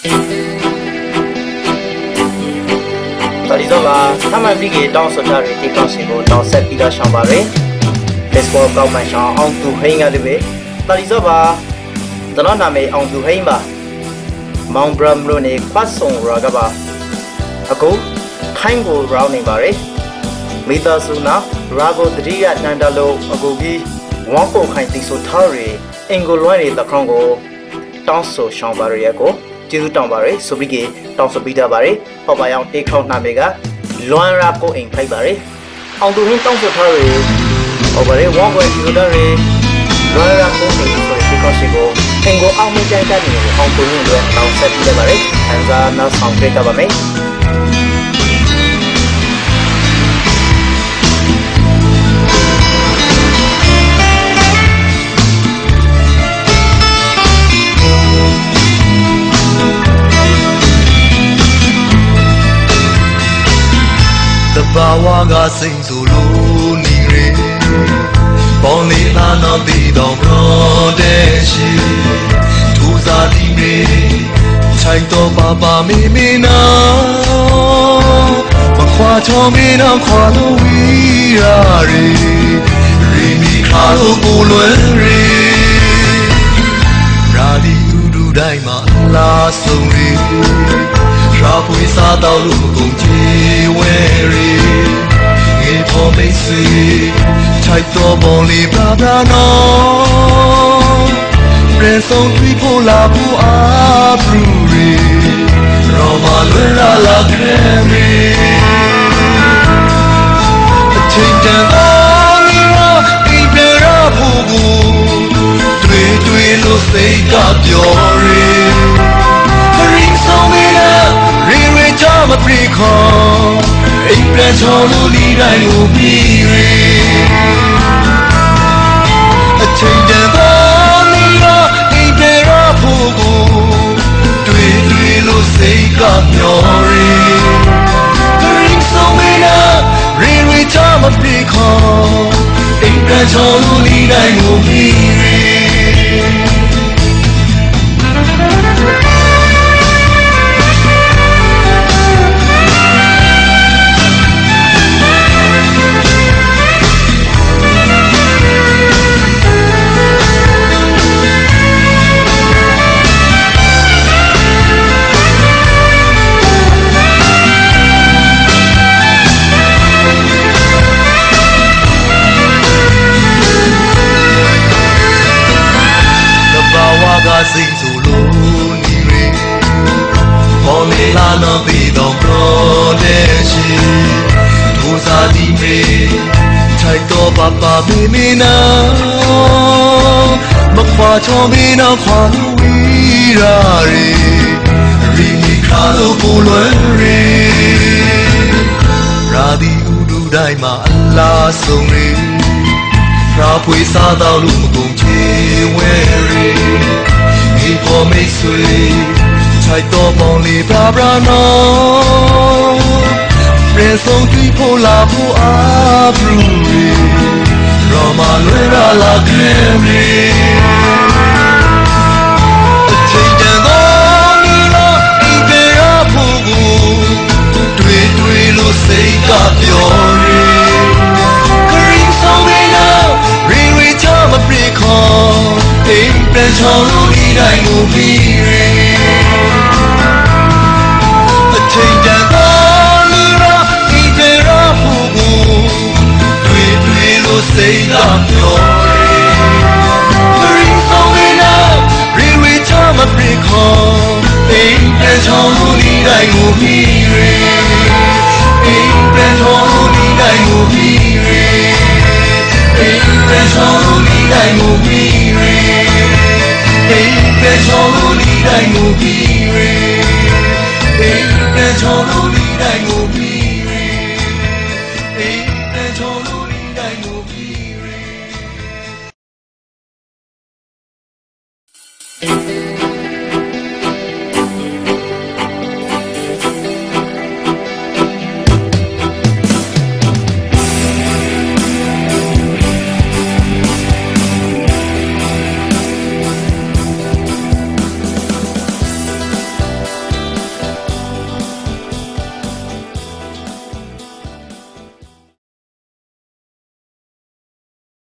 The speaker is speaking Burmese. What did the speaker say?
ตอนนี้ก็ถ้ามันพี่เกต้องสุดท้ายที่ต้องสิ่งก็ต้องเซตปีละช่องบาร์เลยเฟซบุ๊กก็ไม่ช่องอังตูให้งานเลยตอนนี้ก็ตลอดน้ำไม่อังตูให้บ้ามองบรมโลนี่คว้าส่งรักบ้าအခုခိုင်းကိုရောင်းနေပါရယ်မိသားစုနာရာကိုတတိယနန္ဒလို့အခုကြီးဝမ်းပုံခိုင်းတိဆိုထားရယ်အင်ကိုလွမ်းနေတဲ့ခေါင်းကိုတောင်းဆိုရှောင်းပါရယ်ကိုကျေးဇူးတောင်းပါရယ်ဆိုပြီးကတောင်းဆိုပြီးတာပါရယ်ဟောပါအောင်တေခေါင်းနာမေကလွမ်းရာကိုအိမ်ဖိုက်ပါရယ်အောင်သူဟင်းတောင်းဆိုထားရယ်ဟောပါရယ်ဝမ်းကိုယူထားရယ်လွမ်းရာကိုအိမ်ဆိုတဲ့ခေါင်းရှိကိုအင်ကိုအောင်မကြိုက်တဲ့နေကိုအောင်သူဟင်းတွေတောင်းဆက်ပြီးပါရယ်ခန်းစားနောက်ဆောင်ပြတာပါမယ်ဘာဝကစိတ်ဆိုလို့နေရပေါင်းလေးလာတော့တည်တော်တော်တဲ့ရှိထူစားဒီမေချိုက်တော့ပါမေမေနာမခွာချောမေနာခွာလို့ဝီရာရီမီခါလို့ကိုလွယ်ရာဒီဒူတိုင်းမှာလာဆုံးရီရာပွေစားတော့လို့မကုန်ချေဝဲရီငေဖို့မိတ်ဆွေထိုက်တော့ပေါ်လေးပြပြနော်ပြန်ဆုံးတွေ့ဖို့လာဖို့အားပူရီရောမလွယ်လာခဲရီအချိန်တန်အောင်ရောဒီပြရဖို့ကိုတွေ့လို့စိတ်ကပြောရီမပရိခေါ်အိမ်ပြန်ချော်လို့လီတိုင်းကိုပြီးရီအချိန်တန်ပေါ်လီတော့အိမ်ပြန်ရဖို့ကိုတွေ့လို့စိတ်ကမျောရီခရင်ဆုံးမနာရီချမပရိခေါ်အိမ်ပြန်ချော်လို့လီတိုင်းကိုပြီးရီစိတ်ဆိုလို့နေရပေါ်လေလာတော့ပြီးတော့ပြောတဲ့ရှိဒူစားဒီမေချိုက်တော့ပါမေမေနာမခွာချောမေနာခွာလို့ဝီရာရီမီခါလို့ကိုလွယ်ရာဒီဥဒူတိုင်းမှာအလားဆုံးရီရာပွေစားတော့လို့မကုန်ချေဝဲရီဒီပေါ်မိတ်ဆွေချိုက်တော့ပေါင်းလေးပြပြနော်ပြန်ဆုံးတွေ့ဖို့လာဖို့အားပူရီရောမလွယ်လာခဲရီအချိန်တန်တော့နီတော့ဒီပြရဖို့ကိုတွေ့လို့စိတ်ကပြောရီခရင်ဆုံးနေတော့ရီချမပြေခေါ်အိမ်ပြန်ချော်လို့ဒီတိုင်းကိုပြီးရီအချိန်တန်တော့လီရာဒီပြရဖို့ကိုတွေ့လို့စိတ်ကပြောရီခရင်ဆုံးနေတော့ရီချမပြေခေါ်အိမ်ပြန်ချော်လို့ဒီတိုင်းကိုပြီးရီအိမ်ပြန်ချော်လို့ဒီတိုင်းကိုပြီးရီအိမ်ပြန်ချော်လို့ဒီတိုင်းကိုပြီးရီအိမ်ပြန်ချော်လို့ဒီတိုင်းကိုပြီးရီအိမ်ပြန်ချော်လို့ဒီတိုင်းကို